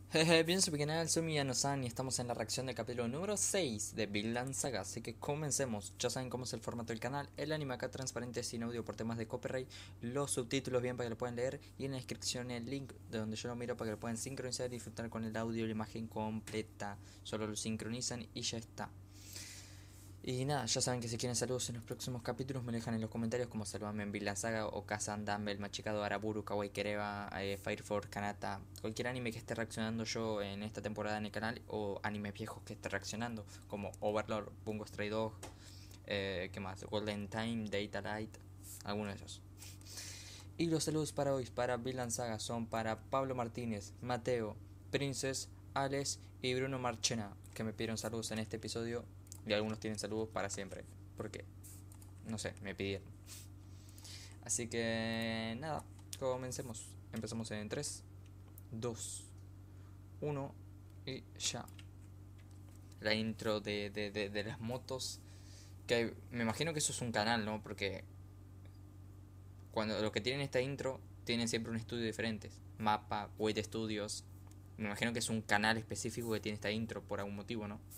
Jeje, bien su canal, soy Miyano-san y estamos en la reacción del capítulo número 6 de Vinland Saga, así que comencemos. Ya saben cómo es el formato del canal, el anime acá transparente sin audio por temas de copyright, los subtítulos bien para que lo puedan leer y en la descripción el link de donde yo lo miro para que lo puedan sincronizar y disfrutar con el audio y la imagen completa. Solo lo sincronizan y ya está. Y nada, ya saben que si quieren saludos en los próximos capítulos me lo dejan en los comentarios como saludame en Vinland Saga o Kazan, Dumbbell, Machikado, Araburu, Kawaii Kereba, Fire Force, Kanata, cualquier anime que esté reaccionando yo en esta temporada en el canal o animes viejos que esté reaccionando como Overlord, Bungo Stray Dog, ¿qué más? Golden Time, Data Light, alguno de esos. Y los saludos para hoy, para Vinland Saga, son para Pablo Martínez, Mateo, Princess, Alex y Bruno Marchena, que me pidieron saludos en este episodio y algunos tienen saludos para siempre, porque, no sé, me pidieron. Así que nada, comencemos. Empezamos en 3 2 1 y ya. La intro de las motos, que me imagino que eso es un canal, ¿no? Porque cuando los que tienen esta intro tienen siempre un estudio diferente. Mapa, Wait Studios. Me imagino que es un canal específico que tiene esta intro por algún motivo, ¿no?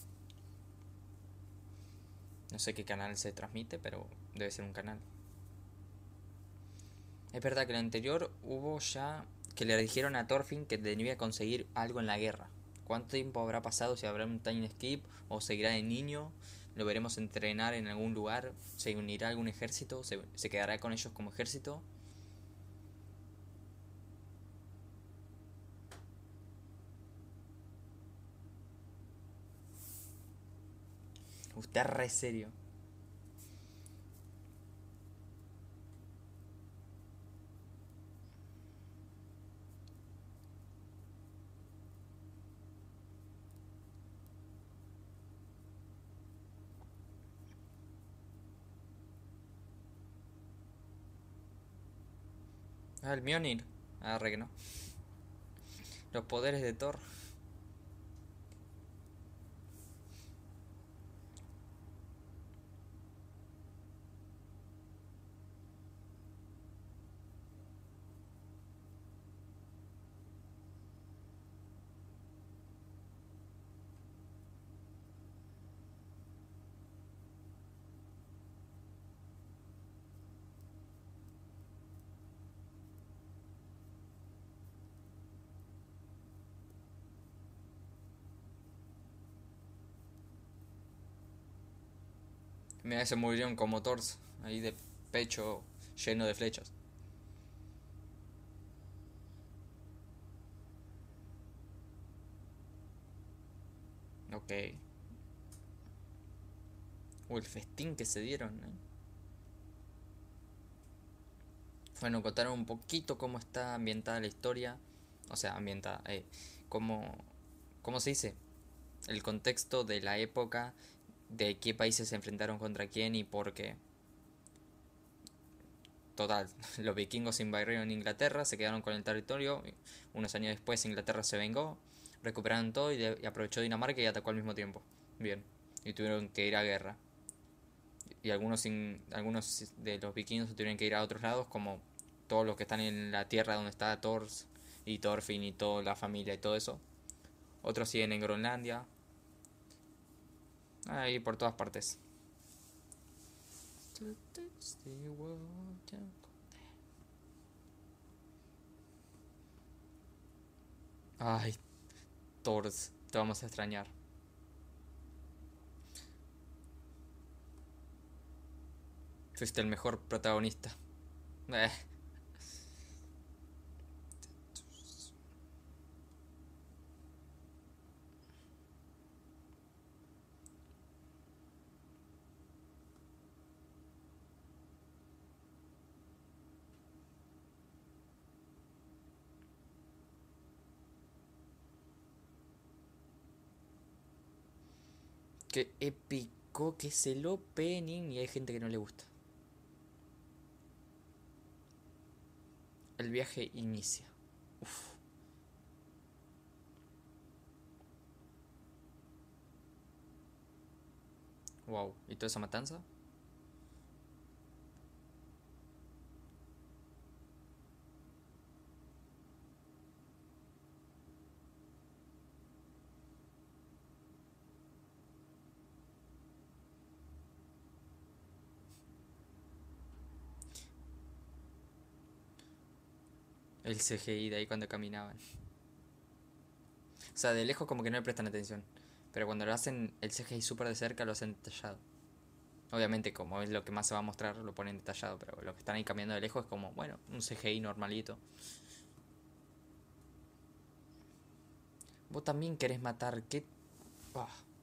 No sé qué canal se transmite, pero debe ser un canal. Es verdad que en el anterior hubo ya que le dijeron a Thorfinn que debía conseguir algo en la guerra. ¿Cuánto tiempo habrá pasado? Si habrá un time skip o seguirá de niño. ¿Lo veremos entrenar en algún lugar? ¿Se unirá a algún ejército? ¿Se quedará con ellos como ejército? Usted es re serio. Ah, el Mjolnir. Arre que no. Los poderes de Thor. Mira, se murieron como Thors. Ahí de pecho lleno de flechas. Ok. El festín que se dieron, ¿eh? Bueno, contaron un poquito cómo está ambientada la historia. O sea, ambientada. Cómo, ¿cómo se dice? El contexto de la época, de qué países se enfrentaron contra quién y por qué. Total, los vikingos invadieron Inglaterra, se quedaron con el territorio. Unos años después Inglaterra se vengó, recuperaron todo y aprovechó Dinamarca y atacó al mismo tiempo. Bien, y tuvieron que ir a guerra. Y algunos de los vikingos tuvieron que ir a otros lados, como todos los que están en la tierra donde está Thor y Thorfinn y toda la familia y todo eso. Otros siguen en Groenlandia, ahí por todas partes. Ay, Thor, te vamos a extrañar. Fuiste el mejor protagonista. Eh, qué épico, que es el opening y hay gente que no le gusta. El viaje inicia. Uf, wow. ¿Y toda esa matanza? El CGI de ahí cuando caminaban. O sea, de lejos como que no le prestan atención. Pero cuando lo hacen el CGI súper de cerca lo hacen detallado. Obviamente como es lo que más se va a mostrar lo ponen detallado. Pero lo que están ahí cambiando de lejos es como, bueno, un CGI normalito. Vos también querés matar. ¿Qué? Ah.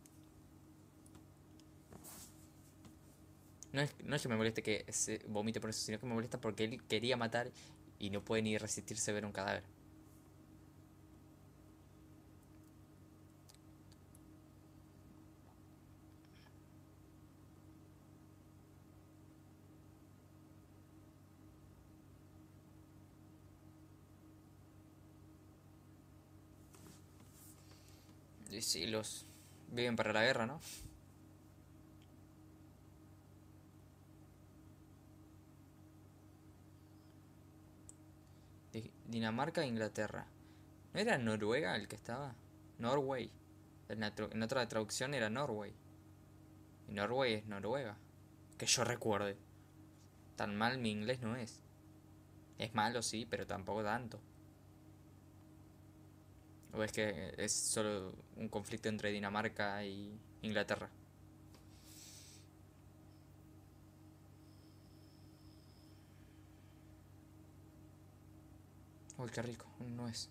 No es que me moleste que se vomite por eso, sino que me molesta porque él quería matar y no puede ni resistirse a ver un cadáver. Y sí, los viven para la guerra, ¿no? Dinamarca e Inglaterra. ¿No era Noruega el que estaba? Norway. En otra traducción era Norway. Y Norway es Noruega. Que yo recuerde. Tan mal mi inglés no es. Es malo, sí, pero tampoco tanto. ¿O es que es solo un conflicto entre Dinamarca y Inglaterra? Uy, qué rico. No es.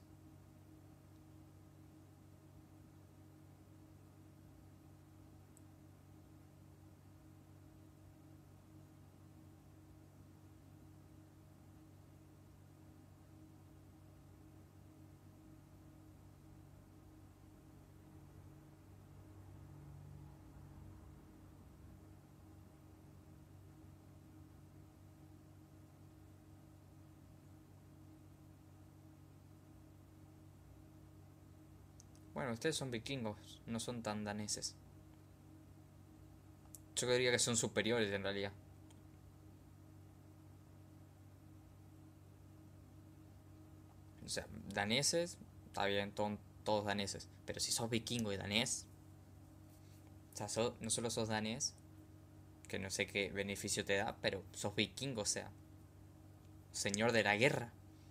Bueno, ustedes son vikingos, no son tan daneses. Yo diría que son superiores en realidad. O sea, daneses, está bien, todos daneses. Pero si sos vikingo y danés, o sea, no solo sos danés, que no sé qué beneficio te da, pero sos vikingo, o sea, señor de la guerra.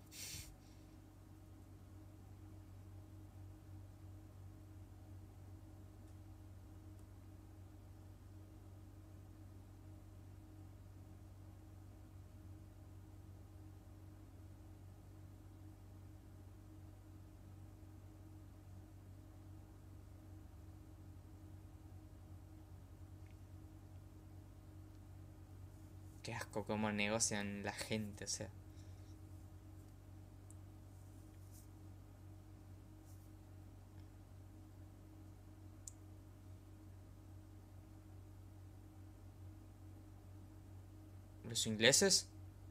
Qué asco cómo negocian la gente, o sea. Los ingleses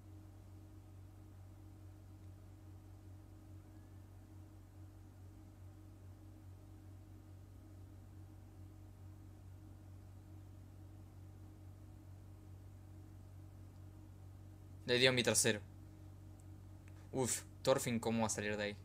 le dio mi trasero. Uf, Thorfinn, ¿cómo va a salir de ahí?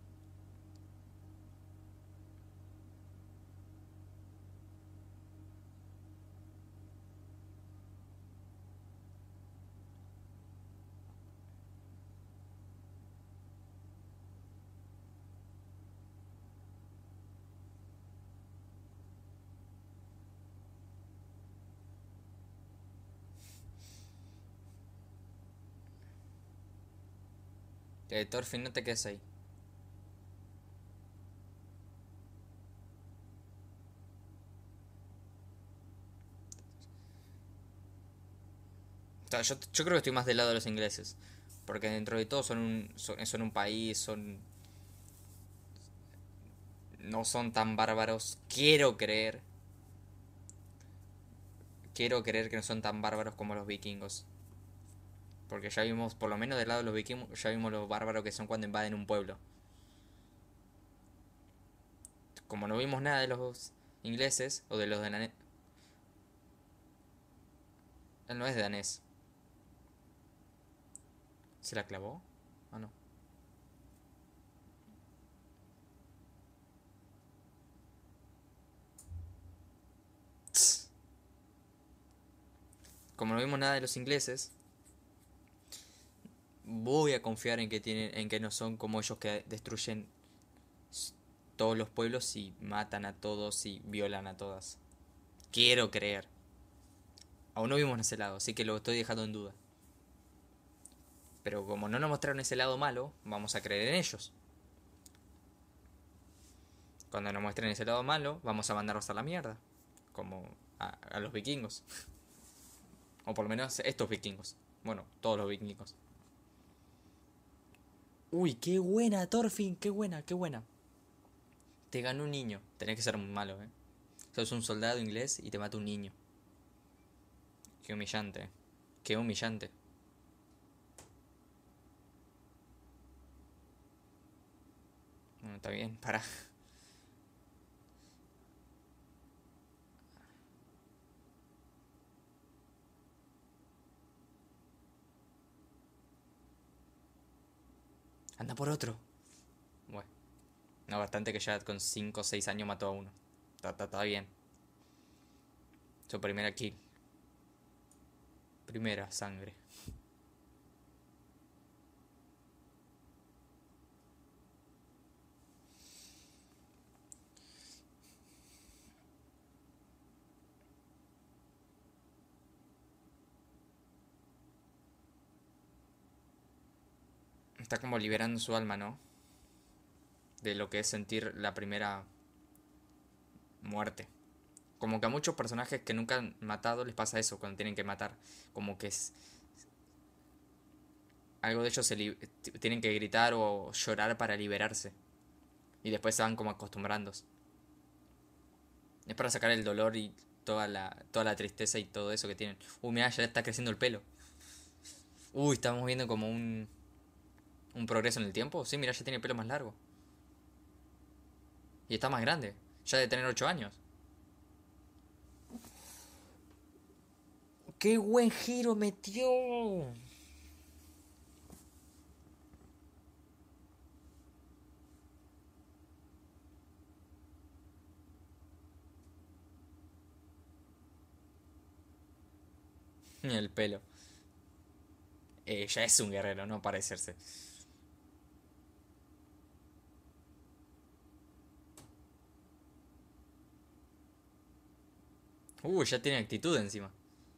Thorfinn, no te quedes ahí. O sea, yo creo que estoy más del lado de los ingleses. Porque dentro de todo son un país, no son tan bárbaros. Quiero creer que no son tan bárbaros como los vikingos. Porque ya vimos, por lo menos del lado de los vikingos, ya vimos lo bárbaros que son cuando invaden un pueblo. Como no vimos nada de los ingleses o de los de danés. Él no es de danés. ¿Se la clavó? Ah, no. Como no vimos nada de los ingleses, voy a confiar en que tienen, en que no son como ellos que destruyen todos los pueblos y matan a todos y violan a todas. Quiero creer. Aún no vimos ese lado, así que lo estoy dejando en duda. Pero como no nos mostraron ese lado malo, vamos a creer en ellos. Cuando nos muestren ese lado malo, vamos a mandarlos a la mierda. Como a los vikingos. O por lo menos estos vikingos. Bueno, todos los vikingos. Uy, qué buena, Thorfinn, qué buena, qué buena. Te ganó un niño. Tenés que ser muy malo, Sos un soldado inglés y te mata un niño. Qué humillante. Qué humillante. Bueno, está bien, para. Anda por otro. Bueno, no bastante que ya con 5 o 6 años mató a uno. Está bien. Su primera kill. Primera sangre. Está como liberando su alma, ¿no? De lo que es sentir la primera muerte. Como que a muchos personajes que nunca han matado les pasa eso cuando tienen que matar. Como que es. Algo de ellos tienen que gritar o llorar para liberarse. Y después se van como acostumbrando. Es para sacar el dolor y toda la tristeza y todo eso que tienen. Mira, ya le está creciendo el pelo. Estamos viendo como un progreso en el tiempo. Sí, mira, ya tiene el pelo más largo. Y está más grande. Ya de tener 8 años. ¡Qué buen giro metió! El pelo. Ya es un guerrero, no parecerse. Ya tiene actitud encima.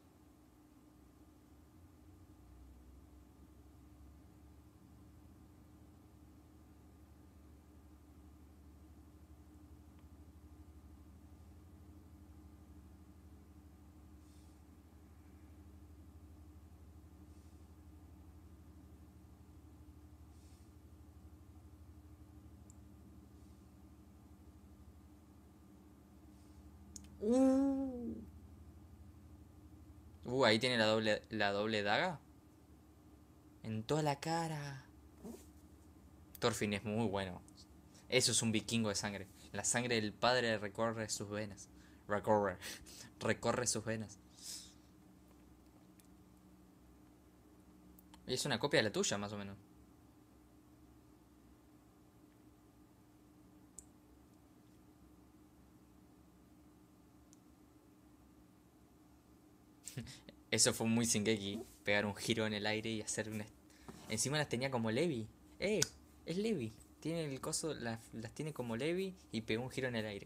Uh. Ahí tiene la doble daga. En toda la cara. Thorfinn es muy bueno. Eso es un vikingo de sangre. La sangre del padre recorre sus venas. Recorre. Recorre sus venas. Y es una copia de la tuya, más o menos. Eso fue muy Shingeki. Pegar un giro en el aire y hacer una. Encima las tenía como Levi. Es Levi. Tiene el coso, las tiene como Levi y pegó un giro en el aire.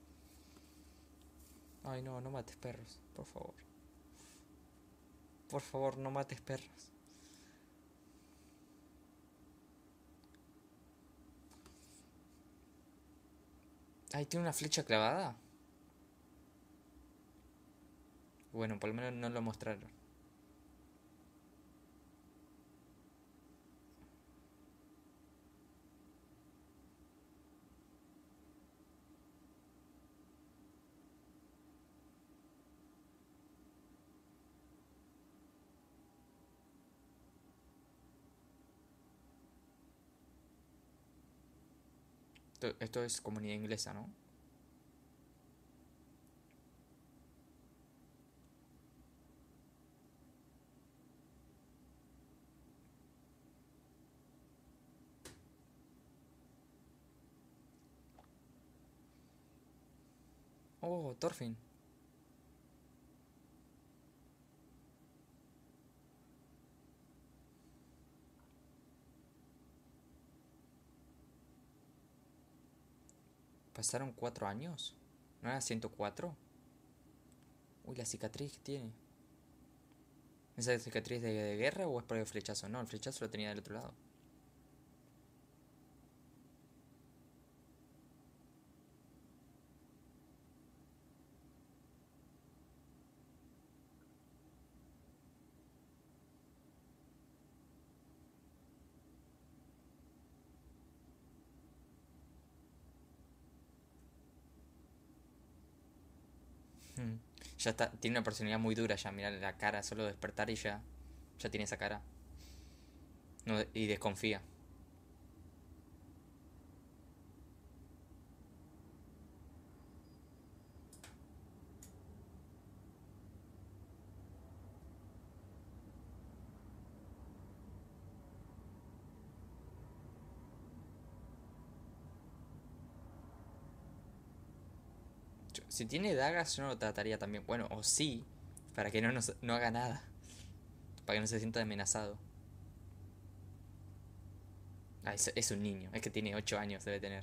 Ay, no, no mates perros, por favor. Por favor, no mates perros. Ay, tiene una flecha clavada. Bueno, por lo menos no lo mostraron. Esto es comunidad inglesa, ¿no? Oh, Thorfinn. ¿Pasaron 4 años? ¿No era 104? Uy, la cicatriz que tiene. ¿Esa cicatriz de guerra o es por el flechazo? No, el flechazo lo tenía del otro lado. Hmm. Ya está, tiene una personalidad muy dura ya, mira la cara, solo despertar y ya tiene esa cara. No, y desconfía. Si tiene dagas yo no lo trataría también. Bueno, o sí, para que no haga nada. Para que no se sienta amenazado. Ah, es un niño, es que tiene 8 años, debe tener.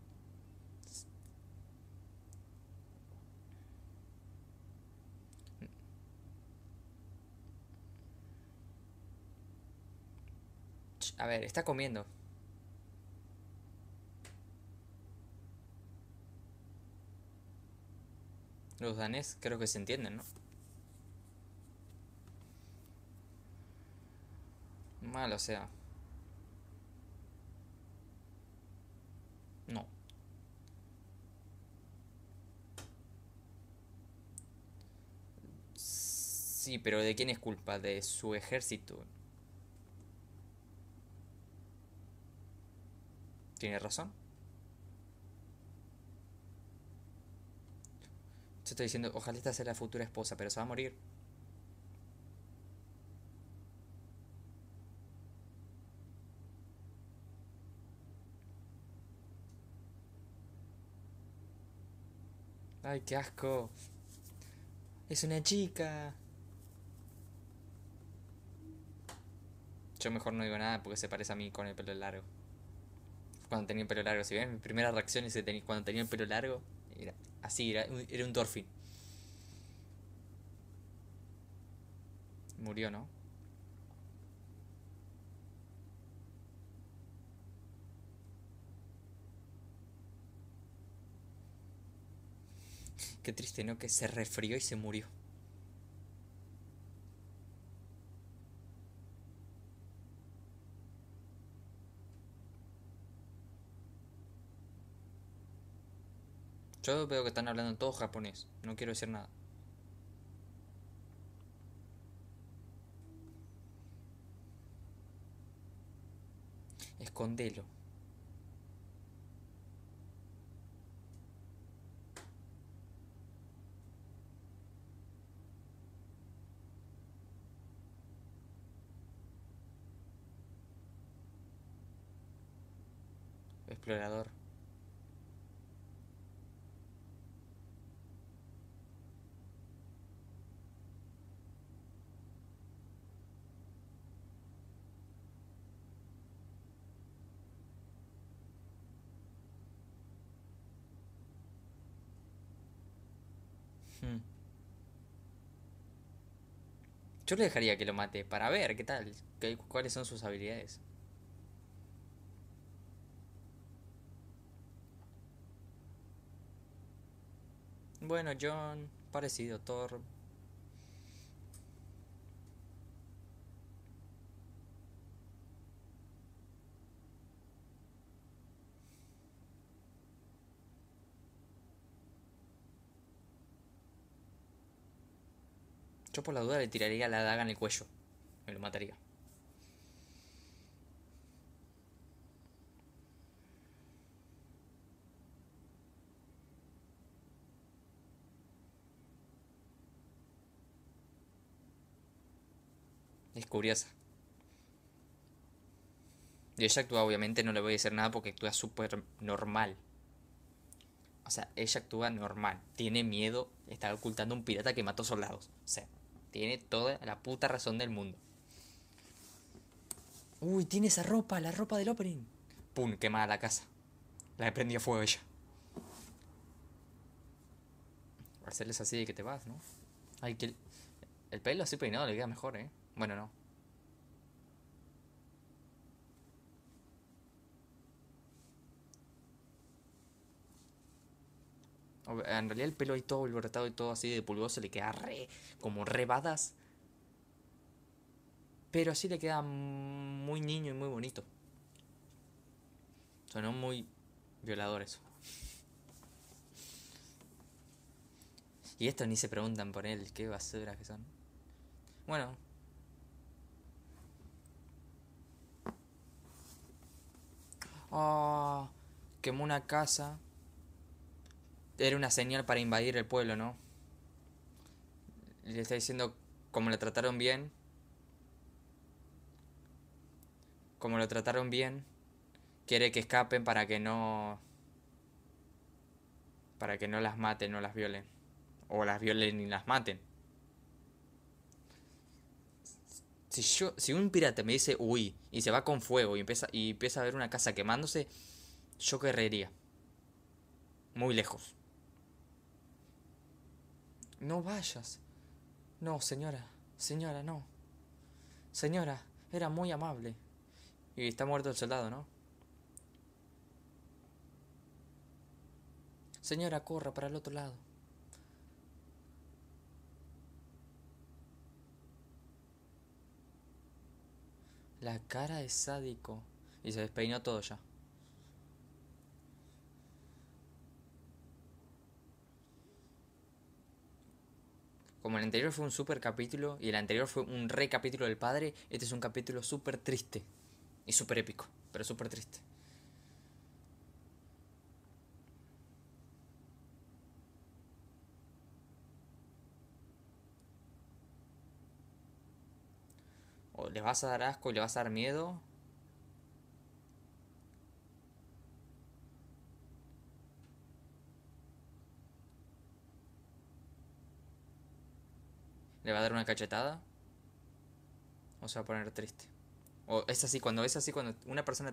A ver, está comiendo. Los danés creo que se entienden, ¿no? Mal, o sea. No. Sí, pero ¿de quién es culpa? De su ejército. ¿Tiene razón? Yo estoy diciendo, ojalá esta sea la futura esposa, pero se va a morir. Ay, qué asco. Es una chica. Yo mejor no digo nada porque se parece a mí con el pelo largo. Cuando tenía el pelo largo, si ven, mi primera reacción es cuando tenía el pelo largo. Era así, era un Dorfin. Murió, ¿no? Qué triste, ¿no? Que se resfrió y se murió. Yo veo que están hablando todo japonés. No quiero decir nada. Escondelo. Explorador. Hmm. Yo le dejaría que lo mate para ver qué tal. Cuáles son sus habilidades. Bueno, John. Parecido. Thor. Yo por la duda le tiraría la daga en el cuello. Me lo mataría. Es curiosa. Y ella actúa, obviamente, no le voy a decir nada porque actúa súper normal. O sea, ella actúa normal. Tiene miedo. Está ocultando a un pirata que mató soldados. O sea, tiene toda la puta razón del mundo. Uy, tiene esa ropa, la ropa del opening. Pum, quemada la casa. La prendió fuego ella. Hacerles así de que te vas, ¿no? Ay, que el pelo así peinado le queda mejor, ¿eh? Bueno, no. En realidad el pelo ahí todo alborotado y todo así de pulgoso le queda re, como re badass. Pero así le queda muy niño y muy bonito. Sonó muy violador eso. Y estos ni se preguntan por él, qué basuras que son. Bueno, oh, quemó una casa. Era una señal para invadir el pueblo, ¿no? Le está diciendo como lo trataron bien. Como lo trataron bien. Quiere que escapen para que no las maten, no las violen. O las violen y las maten. Si un pirata me dice uy y se va con fuego y empieza a ver una casa quemándose, yo correría. Muy lejos. No vayas. No, señora. Señora, no. Señora, era muy amable. Y está muerto el soldado, ¿no? Señora, corra para el otro lado. La cara de sádico. Y se despeinó todo ya. Como el anterior fue un super capítulo y el anterior fue un re capítulo del padre, este es un capítulo súper triste. Y súper épico, pero súper triste. O le vas a dar asco y le vas a dar miedo. Le va a dar una cachetada. O se va a poner triste. O es así cuando una persona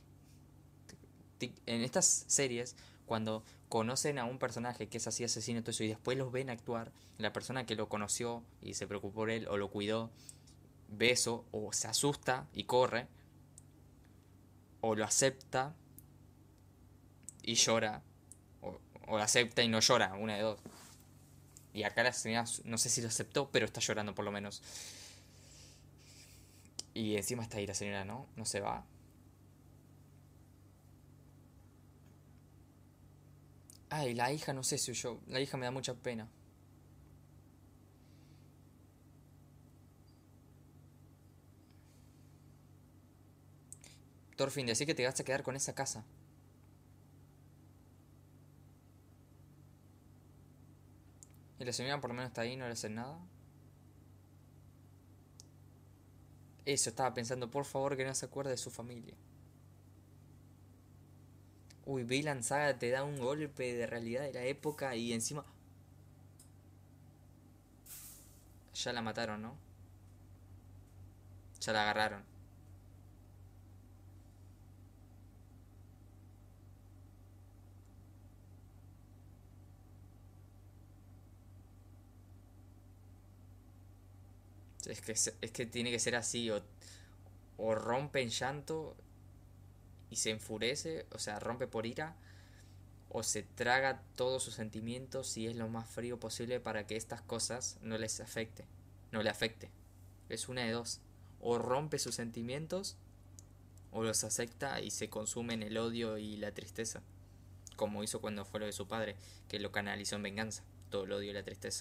en estas series, cuando conocen a un personaje que es así asesino y todo eso, y después los ven actuar, la persona que lo conoció y se preocupó por él o lo cuidó, ve eso, o se asusta y corre, o lo acepta y llora, o lo acepta y no llora, una de dos. Y acá la señora, no sé si lo aceptó, pero está llorando por lo menos. Y encima está ahí la señora, ¿no? No se va. Ay, la hija no sé si huyó. La hija me da mucha pena. Thorfinn, decí que te vas a quedar con esa casa. Y la señora por lo menos está ahí, no le hacen nada. Eso, estaba pensando, por favor que no se acuerde de su familia. Uy, Vinland Saga te da un golpe de realidad de la época y encima... Ya la mataron, ¿no? Ya la agarraron. Es que tiene que ser así, o rompe en llanto y se enfurece, o sea, rompe por ira, o se traga todos sus sentimientos y es lo más frío posible para que estas cosas no les afecte, no le afecte. Es una de dos. O rompe sus sentimientos o los acepta y se consume en el odio y la tristeza, como hizo cuando fue lo de su padre, que lo canalizó en venganza, todo el odio y la tristeza.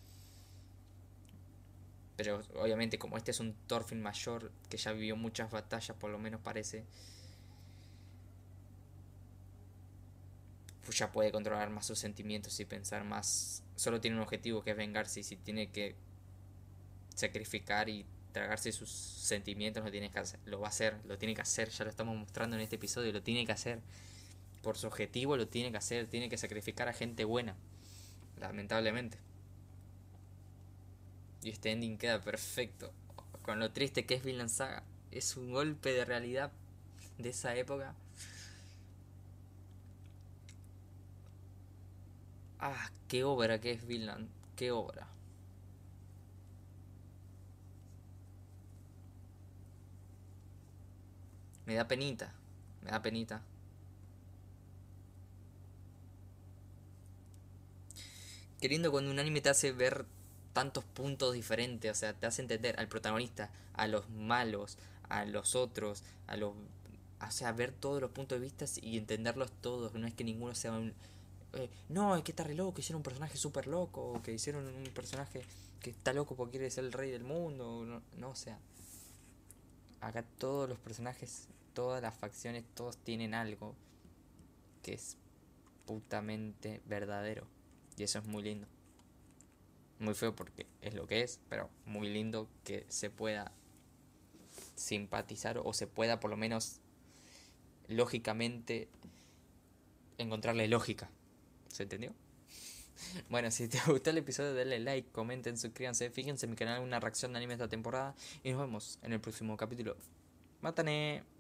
Pero obviamente como este es un Thorfinn mayor que ya vivió muchas batallas, por lo menos parece, pues ya puede controlar más sus sentimientos y pensar más. Solo tiene un objetivo que es vengarse y si tiene que sacrificar y tragarse sus sentimientos lo tiene que hacer, lo va a hacer, lo tiene que hacer, ya lo estamos mostrando en este episodio, lo tiene que hacer. Por su objetivo lo tiene que hacer, tiene que sacrificar a gente buena, lamentablemente. Y este ending queda perfecto. Con lo triste que es Vinland Saga. Es un golpe de realidad de esa época. Ah, qué obra que es Vinland. Qué obra. Me da penita. Me da penita. Qué lindo cuando un anime te hace ver tantos puntos diferentes. O sea, te hace entender al protagonista, a los malos, a los otros, a los... O sea, ver todos los puntos de vista y entenderlos todos. No es que ninguno sea un... no, es que está re loco, hicieron un personaje súper loco. O que hicieron un personaje que está loco porque quiere ser el rey del mundo. No, no, o sea, acá todos los personajes, todas las facciones, todos tienen algo que es putamente verdadero. Y eso es muy lindo. Muy feo porque es lo que es, pero muy lindo que se pueda simpatizar o se pueda por lo menos lógicamente encontrarle lógica. ¿Se entendió? Bueno, si te gustó el episodio, denle like, comenten, suscríbanse, fíjense en mi canal una reacción de anime esta temporada y nos vemos en el próximo capítulo. ¡Mátane!